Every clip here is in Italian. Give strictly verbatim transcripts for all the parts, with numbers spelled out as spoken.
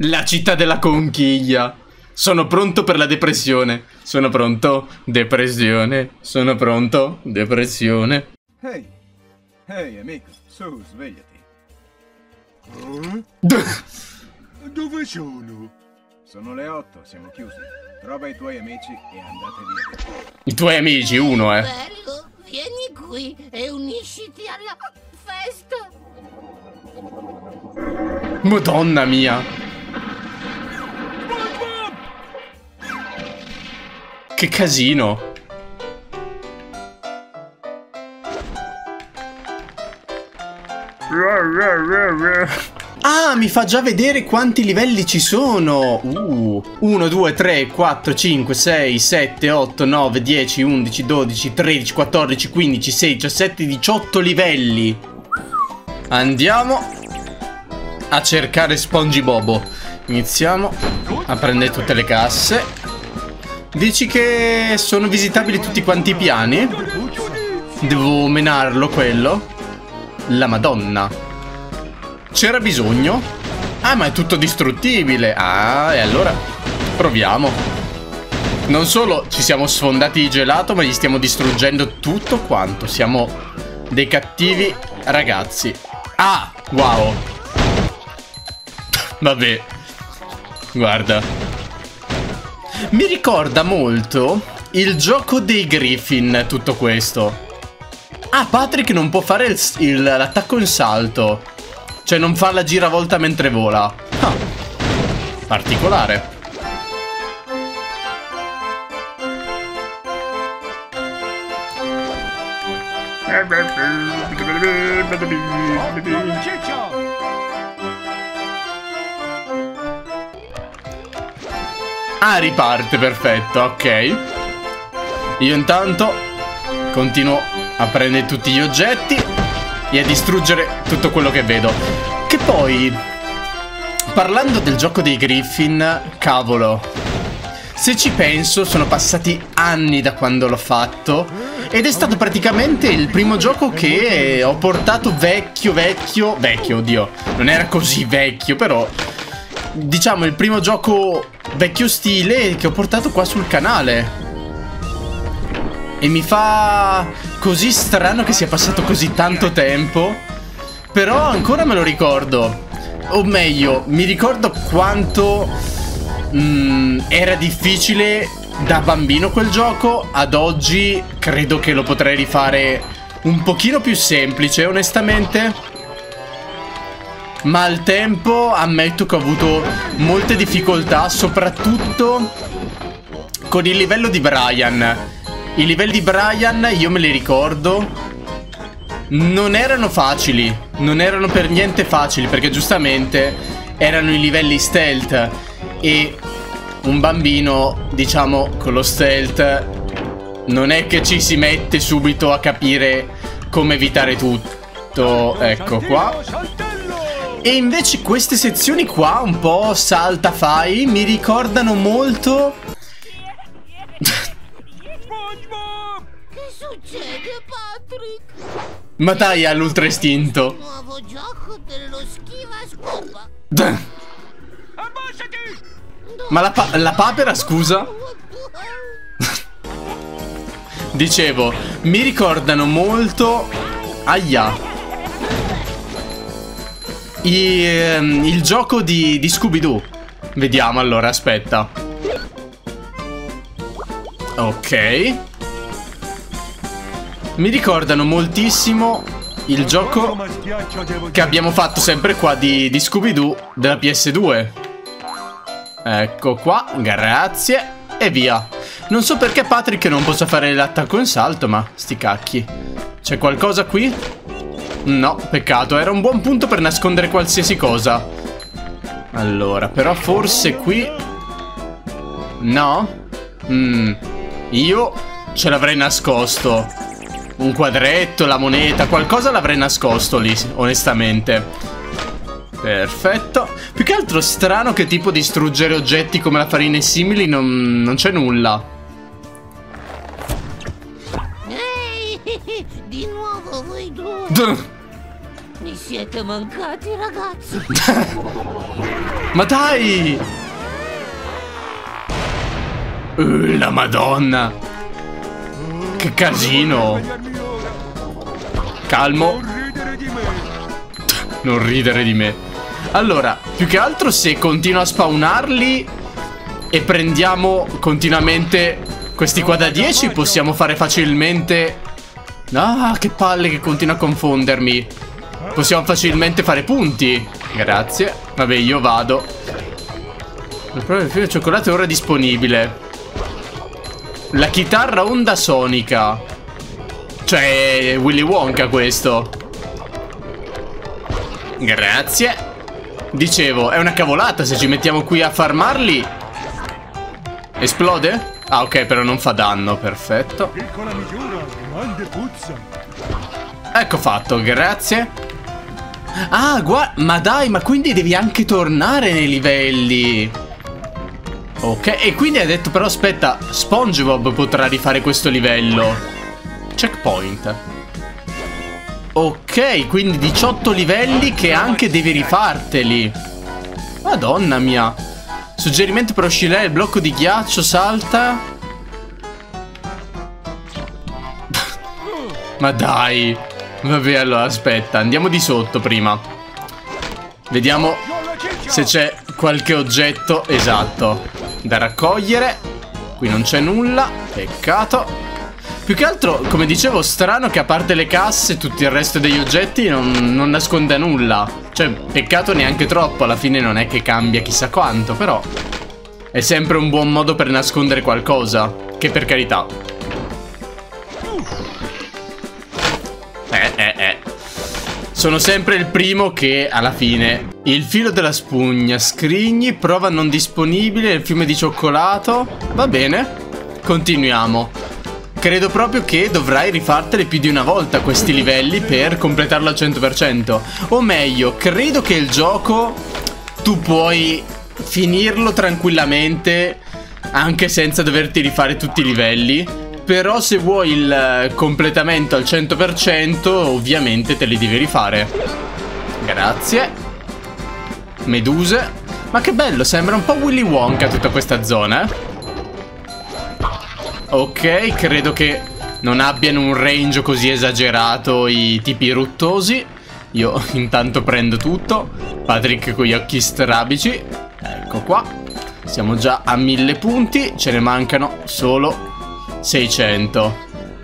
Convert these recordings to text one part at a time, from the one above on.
La città della conchiglia. Sono pronto per la depressione. Sono pronto. Depressione. Sono pronto. Depressione. Ehi. Ehi, amico. Su, svegliati. Eh? Dove sono? Sono le otto, siamo chiusi. Trova i tuoi amici e andate via. I tuoi amici, uno, eh. Bello, vieni qui e unisciti alla festa. Madonna mia. Che casino. Ah, mi fa già vedere quanti livelli ci sono. Uh, uno, due, tre, quattro, cinque, sei, sette, otto, nove, dieci, undici, dodici, tredici, quattordici, quindici, sedici, diciassette, diciotto livelli. Andiamo a cercare SpongeBob. Iniziamo a prendere tutte le casse. Dici che sono visitabili tutti quanti i piani? Devo menarlo quello? La Madonna. C'era bisogno? Ah, ma è tutto distruttibile. Ah, e allora proviamo. Non solo ci siamo sfondati di gelato, ma gli stiamo distruggendo tutto quanto. Siamo dei cattivi ragazzi. Ah, wow. Vabbè. Guarda. Mi ricorda molto il gioco dei Griffin, tutto questo. Ah, Patrick non può fare l'attacco in salto. Cioè non fa la giravolta mentre vola. Ah, particolare. Ah, riparte, perfetto, ok. Io intanto continuo a prendere tutti gli oggetti e a distruggere tutto quello che vedo. Che poi, parlando del gioco dei Griffin, cavolo, se ci penso sono passati anni da quando l'ho fatto ed è stato praticamente il primo gioco che ho portato vecchio, vecchio, vecchio, oddio, non era così vecchio, però diciamo il primo gioco vecchio stile che ho portato qua sul canale. E mi fa così strano che sia passato così tanto tempo. Però ancora me lo ricordo. O meglio, mi ricordo quanto mm, era difficile da bambino quel gioco. Ad oggi credo che lo potrei rifare un pochino più semplice, onestamente. Ma al tempo ammetto che ho avuto molte difficoltà, soprattutto con il livello di Brian. I livelli di Brian, io me li ricordo, non erano facili, non erano per niente facili, perché giustamente erano i livelli stealth e un bambino, diciamo, con lo stealth non è che ci si mette subito a capire come evitare tutto. Ecco qua. E invece queste sezioni qua, un po' salta fai, mi ricordano molto... Che succede, Patrick? Ma dai, all'ultra istinto. Nuovo gioco dello schivascopa. Ma la, pa la papera, scusa? Dicevo, mi ricordano molto... Aia. I, ehm, il gioco di, di Scooby-Doo. Vediamo allora, aspetta. Ok. Mi ricordano moltissimo il gioco che abbiamo fatto sempre qua di, di Scooby-Doo della P S due. Ecco qua, grazie. E via. Non so perché Patrick non possa fare l'attacco in salto, ma sti cacchi. C'è qualcosa qui? No, peccato, era un buon punto per nascondere qualsiasi cosa. Allora, però forse qui... No? Mm, io ce l'avrei nascosto. Un quadretto, la moneta, qualcosa l'avrei nascosto lì, onestamente. Perfetto. Più che altro strano che tipo distruggere oggetti come la farina e simili non, non c'è nulla. Ehi, di nuovo voi due. Mi siete mancati, ragazzi. Ma dai! Uh, la Madonna! Che casino! Calmo. Non ridere di me. Allora, più che altro se continuo a spawnarli e prendiamo continuamente questi qua da dieci, possiamo fare facilmente... Ah, che palle che continua a confondermi. Possiamo facilmente fare punti. Grazie. Vabbè, io vado. Il proprio film di cioccolato è ora disponibile. La chitarra onda sonica. Cioè, Willy Wonka questo. Grazie. Dicevo, è una cavolata se ci mettiamo qui a farmarli. Esplode? Ah, ok, però non fa danno, perfetto. Piccola misura, grande puzza. Ecco fatto, grazie. Ah, guarda, ma dai, ma quindi devi anche tornare nei livelli. Ok, e quindi ha detto però, aspetta, SpongeBob potrà rifare questo livello. Checkpoint. Ok, quindi diciotto livelli che anche devi rifarteli. Madonna mia. Suggerimento per oscillare il blocco di ghiaccio, salta. Ma dai. Vabbè, allora aspetta, andiamo di sotto prima. Vediamo se c'è qualche oggetto esatto da raccogliere. Qui non c'è nulla. Peccato. Più che altro, come dicevo, strano che a parte le casse tutto il resto degli oggetti non, non nasconda nulla. Cioè, peccato neanche troppo. Alla fine non è che cambia chissà quanto, però è sempre un buon modo per nascondere qualcosa. Che per carità. Eh, eh, eh. Sono sempre il primo che alla fine. Il filo della spugna, scrigni, prova non disponibile, il fiume di cioccolato. Va bene, continuiamo. Credo proprio che dovrai rifarteli più di una volta questi livelli per completarlo al cento per cento. O meglio, credo che il gioco tu puoi finirlo tranquillamente anche senza doverti rifare tutti i livelli. Però se vuoi il completamento al cento per cento ovviamente te li devi rifare. Grazie. Meduse. Ma che bello, sembra un po' Willy Wonka tutta questa zona, eh? Ok, credo che non abbiano un range così esagerato i tipi ruttosi. Io intanto prendo tutto. Patrick con gli occhi strabici. Ecco qua. Siamo già a mille punti. Ce ne mancano solo seicento.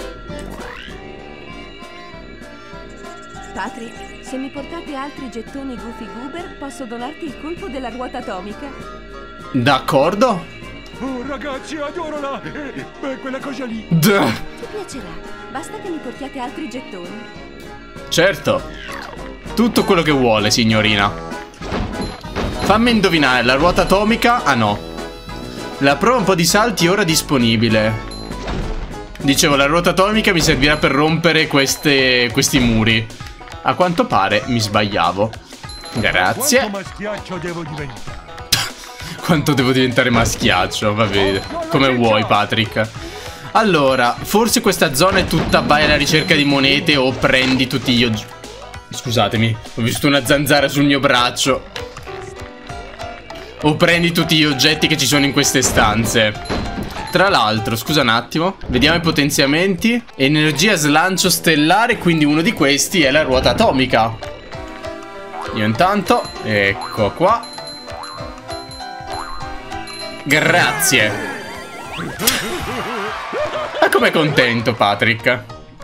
Patrick, se mi portate altri gettoni Goofy Goober, posso donarti il colpo della ruota atomica. D'accordo. Oh ragazzi, adoro la... Beh, quella cosa lì. Duh. Ti piacerà, basta che mi portiate altri gettoni. Certo. Tutto quello che vuole, signorina. Fammi indovinare, la ruota atomica? Ah no. La prova un po' di salti ora disponibile. Dicevo, la ruota atomica mi servirà per rompere queste, questi muri. A quanto pare mi sbagliavo. Grazie. Quanto maschiaccio devo diventare? Quanto devo diventare maschiaccio? Va bene. Come vuoi, Patrick. Allora, forse questa zona è tutta vai alla ricerca di monete o prendi tutti gli oggetti. Scusatemi, ho visto una zanzara sul mio braccio. O prendi tutti gli oggetti che ci sono in queste stanze. Tra l'altro, scusa un attimo, vediamo i potenziamenti. Energia slancio stellare, quindi uno di questi è la ruota atomica. Io intanto, ecco qua. Grazie. Ma com'è contento, Patrick?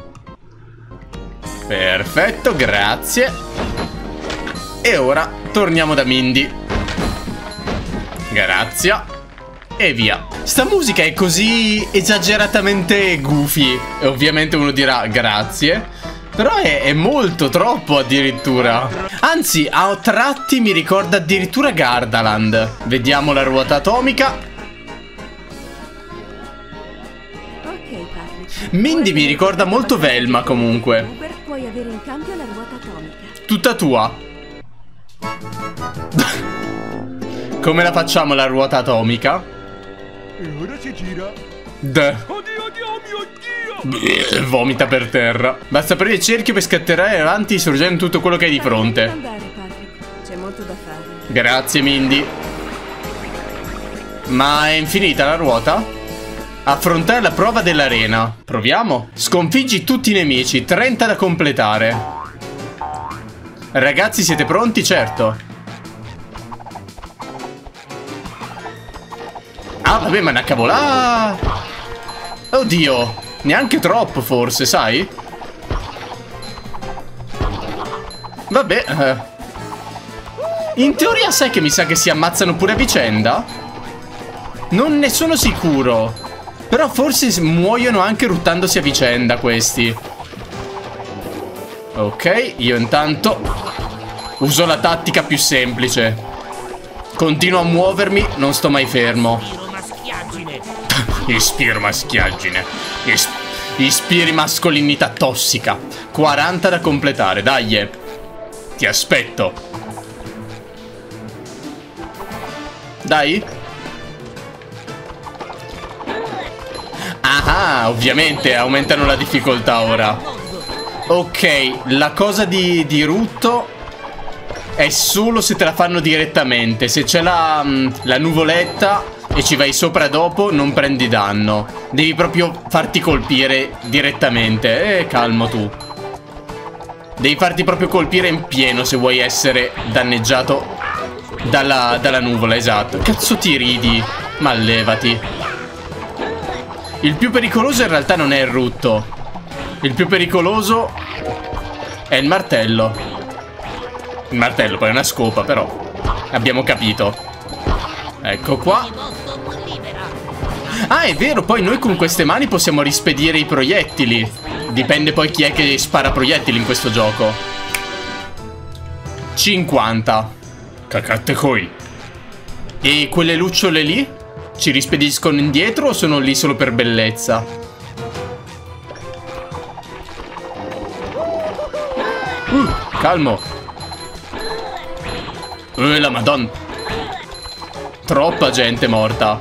Perfetto, grazie. E ora torniamo da Mindy. Grazie. E via. Sta musica è così esageratamente goofy. E ovviamente uno dirà grazie. Però è, è molto troppo addirittura. Anzi, a tratti mi ricorda addirittura Gardaland. Vediamo la ruota atomica. Ok, Patrick. Mindy mi ricorda molto Velma comunque. Puoi avere in cambio la ruota atomica. Tutta tua. Come la facciamo la ruota atomica? E ora si gira. D. Oddio, oddio, mio Dio! Bleh, vomita per terra. Basta aprire il cerchio per scattare avanti sorgendo tutto quello che hai di fronte. Andare, Patrick. C'è molto da fare. Grazie, Mindy. Ma è infinita la ruota? Affrontare la prova dell'arena. Proviamo. Sconfiggi tutti i nemici. trenta da completare. Ragazzi, siete pronti? Certo. Ah, vabbè, ma una cavolata. Oddio. Neanche troppo, forse, sai? Vabbè. Eh. In teoria sai che mi sa che si ammazzano pure a vicenda? Non ne sono sicuro. Però forse muoiono anche ruttandosi a vicenda questi. Ok, io intanto uso la tattica più semplice. Continuo a muovermi, non sto mai fermo. Ispiro maschiaggine. Is ispiri mascolinità tossica. quaranta da completare, dai. Ti aspetto. Dai. Ah, ovviamente aumentano la difficoltà ora. Ok, la cosa di, di rutto è solo se te la fanno direttamente. Se c'è la, la nuvoletta e ci vai sopra dopo, non prendi danno. Devi proprio farti colpire direttamente. Eh, calmo tu. Devi farti proprio colpire in pieno se vuoi essere danneggiato dalla, dalla nuvola, esatto. Cazzo ti ridi? Ma levati. Il più pericoloso in realtà non è il rutto. Il più pericoloso è il martello. Il martello poi è una scopa, però abbiamo capito. Ecco qua. Ah, è vero, poi noi con queste mani possiamo rispedire i proiettili. Dipende poi chi è che spara proiettili in questo gioco. cinquanta. Cacate coi. E quelle lucciole lì? Ci rispediscono indietro o sono lì solo per bellezza? Uh, calmo. Eh, la madonna. Troppa gente morta.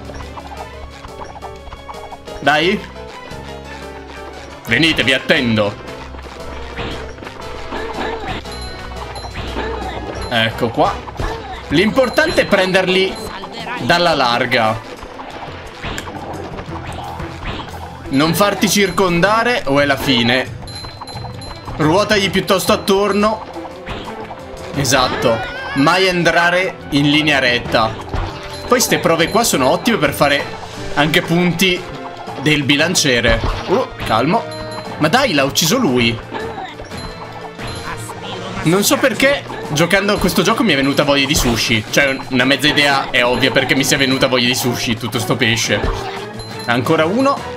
Dai. Venite, vi attendo. Ecco qua. L'importante è prenderli dalla larga. Non farti circondare o è la fine. Ruotagli piuttosto attorno. Esatto. Mai entrare in linea retta. Poi ste prove qua sono ottime per fare anche punti del bilanciere. Uh, calmo. Ma dai, l'ha ucciso lui. Non so perché giocando a questo gioco mi è venuta voglia di sushi. Cioè una mezza idea è ovvia perché mi sia venuta voglia di sushi. Tutto sto pesce. Ancora uno.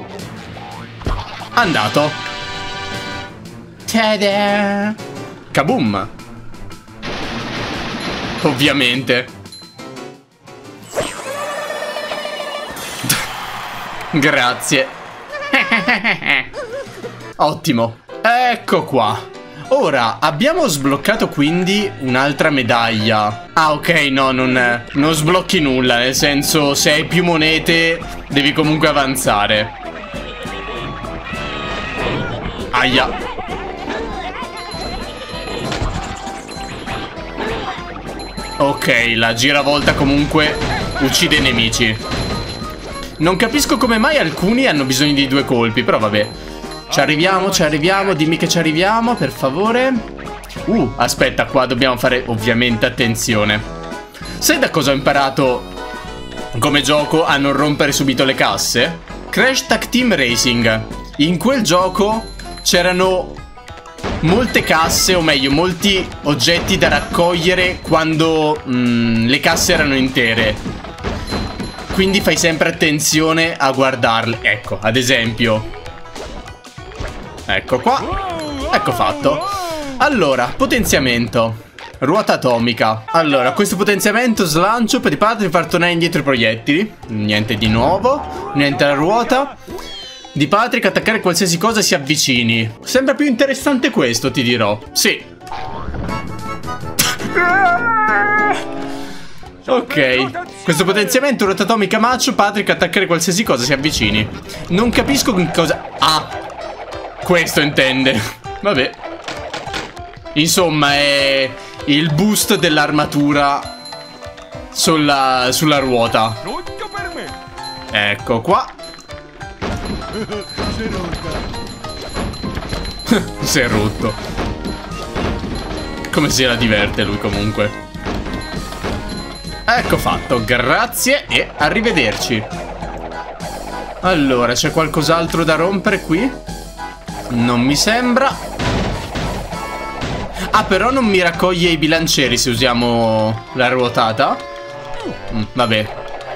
Andato. Tada. Kaboom. Ovviamente. Grazie. Ottimo. Ecco qua. Ora abbiamo sbloccato quindi un'altra medaglia. Ah, ok, no, non, non sblocchi nulla. Nel senso, se hai più monete devi comunque avanzare. Aia. Ok, la giravolta comunque uccide i nemici. Non capisco come mai alcuni hanno bisogno di due colpi, però vabbè. Ci arriviamo, ci arriviamo, dimmi che ci arriviamo, per favore. Uh, aspetta, qua dobbiamo fare ovviamente attenzione. Sai da cosa ho imparato come gioco a non rompere subito le casse? Crash Tag Team Racing. In quel gioco c'erano molte casse, o meglio, molti oggetti da raccogliere quando mm, le casse erano intere. Quindi fai sempre attenzione a guardarle. Ecco, ad esempio. Ecco qua. Ecco fatto. Allora, potenziamento. Ruota atomica. Allora, questo potenziamento slancio per i padri far tornare indietro i proiettili. Niente di nuovo. Niente la ruota. Di Patrick attaccare qualsiasi cosa si avvicini. Sembra più interessante questo, ti dirò. Sì. Ok. Questo potenziamento ruota atomica macio. Patrick attaccare qualsiasi cosa si avvicini. Non capisco che cosa... Ah, questo intende. Vabbè. Insomma, è il boost dell'armatura sulla, sulla ruota. Tutto per me. Ecco qua. Si è rotta. Si è rotto. Come se la diverte lui comunque. Ecco fatto, grazie e arrivederci. Allora, c'è qualcos'altro da rompere qui? Non mi sembra. Ah, però non mi raccoglie i bilancieri se usiamo la ruotata. Mm, vabbè.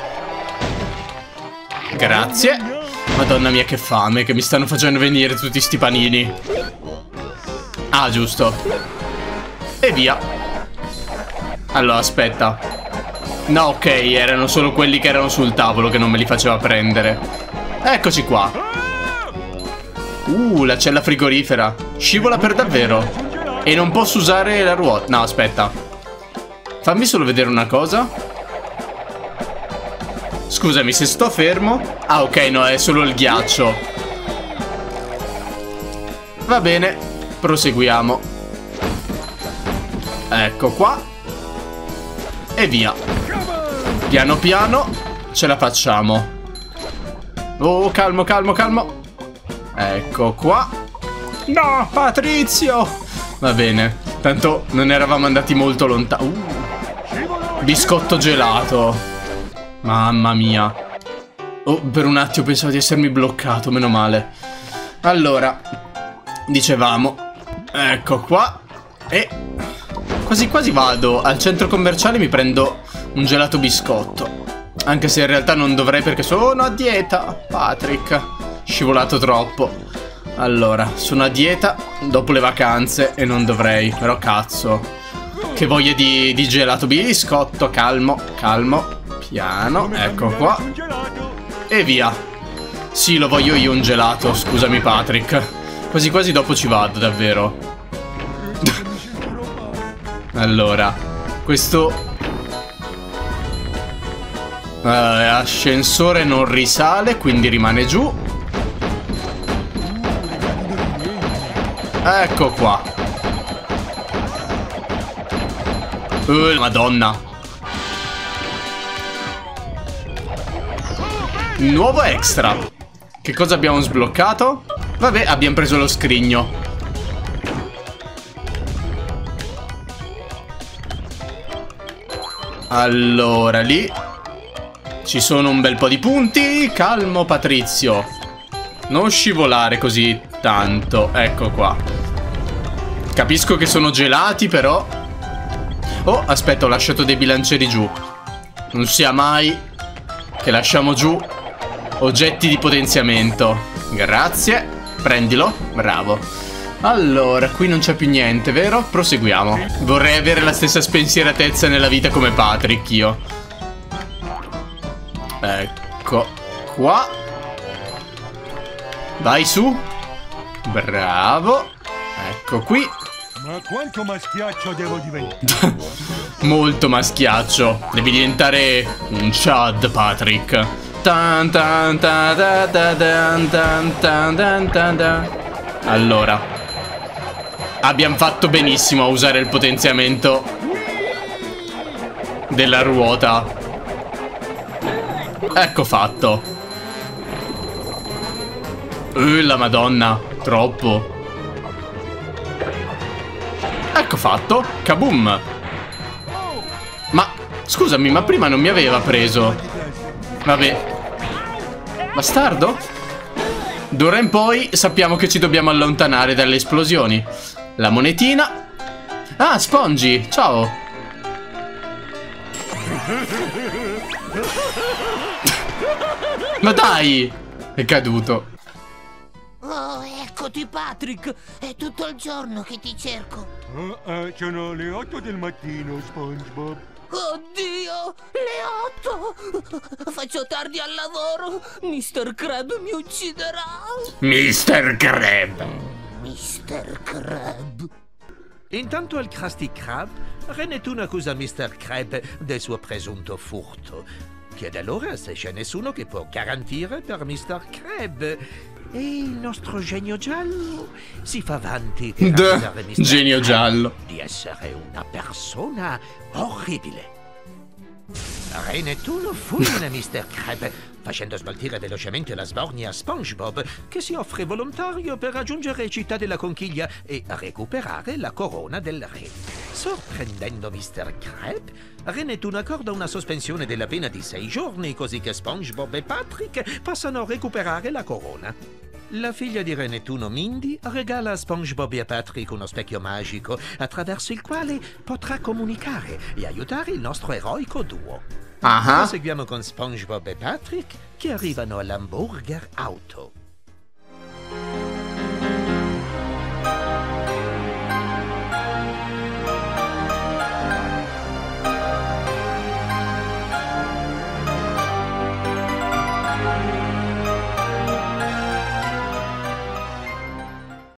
Grazie. Madonna mia che fame, che mi stanno facendo venire tutti sti panini. Ah, giusto. E via. Allora, aspetta. No, ok, erano solo quelli che erano sul tavolo che non me li faceva prendere. Eccoci qua. Uh, la cella frigorifera. Scivola per davvero. E non posso usare la ruota. No, aspetta. Fammi solo vedere una cosa. Scusami, se sto fermo. Ah, ok, no, è solo il ghiaccio. Va bene, proseguiamo. Ecco qua. E via. Piano piano ce la facciamo. Oh, calmo, calmo, calmo. Ecco qua. No, Patrizio. Va bene, tanto non eravamo andati molto lontano. uh, Biscotto gelato. Mamma mia. Oh, per un attimo pensavo di essermi bloccato, meno male. Allora, dicevamo. Ecco qua. E quasi quasi vado al centro commerciale e mi prendo un gelato biscotto. Anche se in realtà non dovrei perché sono a dieta, Patrick. Scivolato troppo. Allora, sono a dieta dopo le vacanze e non dovrei. Però cazzo, che voglia di, di gelato biscotto. Calmo, calmo. Piano, ecco qua. E via. Sì, lo voglio io un gelato. Scusami Patrick. Quasi quasi dopo ci vado, davvero. Allora, questo uh, ascensore non risale, quindi rimane giù. Ecco qua. Uh, Madonna. Nuovo extra. Che cosa abbiamo sbloccato? Vabbè, abbiamo preso lo scrigno. Allora, lì ci sono un bel po' di punti. Calmo Patrizio, non scivolare così tanto. Ecco qua. Capisco che sono gelati però. Oh, aspetta, ho lasciato dei bilancieri giù. Non sia mai che lasciamo giù oggetti di potenziamento. Grazie. Prendilo. Bravo. Allora, qui non c'è più niente, vero? Proseguiamo. Vorrei avere la stessa spensieratezza nella vita come Patrick, io. Ecco qua. Vai su. Bravo. Ecco qui. Ma quanto maschiaccio devo diventare? Molto maschiaccio. Devi diventare un Chad, Patrick. Tan tan tan tan tan tan tan tan tan tan. Allora, abbiamo fatto benissimo a usare il potenziamento della ruota. Ecco fatto. Uh, la madonna, troppo. Ecco fatto. Kaboom. Ma, scusami, ma prima non mi aveva preso. Vabbè. Bastardo? D'ora in poi sappiamo che ci dobbiamo allontanare dalle esplosioni. La monetina. Ah, Spongy, ciao. Ma dai, è caduto. Oh, eccoti Patrick. È tutto il giorno che ti cerco. Oh, eh, sono le otto del mattino, SpongeBob. Oddio, le otto. Faccio tardi al lavoro. mister Krab mi ucciderà. mister Krab. mister Krab. Intanto il Krusty Krab, Renetun accusa mister Krab del suo presunto furto. Chiede allora se c'è nessuno che può garantire per mister Krab E il nostro genio giallo si fa avanti Duh, per accusare mister genio Crabbe giallo. di essere una persona orribile. Re Nettuno fulmina mister Crabbe, facendo sbaltire velocemente la sbornia a SpongeBob, che si offre volontario per raggiungere Città della Conchiglia e recuperare la corona del re. Sorprendendo mister Crabbe, Re Nettuno accorda una sospensione della pena di sei giorni, così che SpongeBob e Patrick possano recuperare la corona. La figlia di Re Nettuno, Mindy, regala a SpongeBob e a Patrick uno specchio magico attraverso il quale potrà comunicare e aiutare il nostro eroico duo. Ah, Proseguiamo con SpongeBob e Patrick che arrivano all'Hamburger Auto.